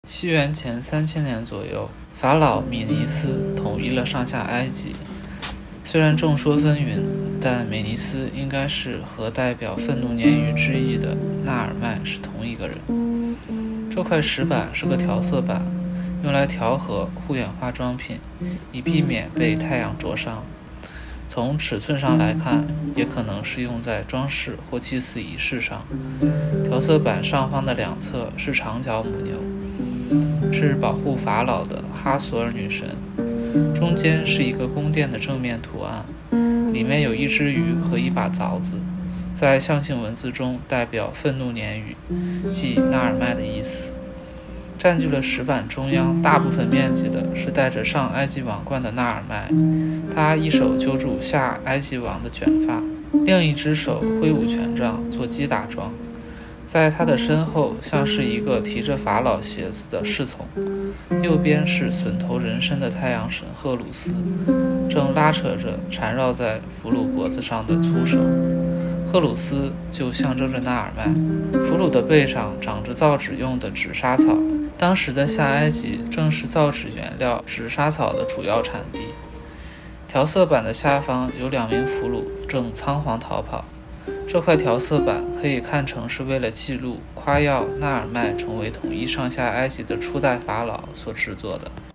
西元前3000年左右，法老米尼斯统一了上下埃及。虽然众说纷纭，但美尼斯应该是和代表愤怒鲶鱼之意的纳尔迈是同一个人。这块石板是个调色板，用来调和护眼化妆品，以避免被太阳灼伤。从尺寸上来看，也可能是用在装饰或祭祀仪式上。调色板上方的两侧是长角母牛，是保护法老的哈索尔女神。中间是一个宫殿的正面图案，里面有一只鱼和一把凿子，在象形文字中代表愤怒鲶鱼，即纳尔迈的意思。占据了石板中央大部分面积的是戴着上埃及王冠的纳尔迈，他一手揪住下埃及王的卷发，另一只手挥舞权杖做击打状。在他的身后像是一个提着法老鞋子的侍从，右边是损头人身的太阳神赫鲁斯，正拉扯着缠绕在俘虏脖子上的粗绳。赫鲁斯就象征着纳尔迈，俘虏的背上长着造纸用的纸莎草，当时的下埃及正是造纸原料纸莎草的主要产地。调色板的下方有2名俘虏正仓皇逃跑，这块调色板可以看成是为了记录夸耀纳尔迈成为统一上下埃及的初代法老所制作的。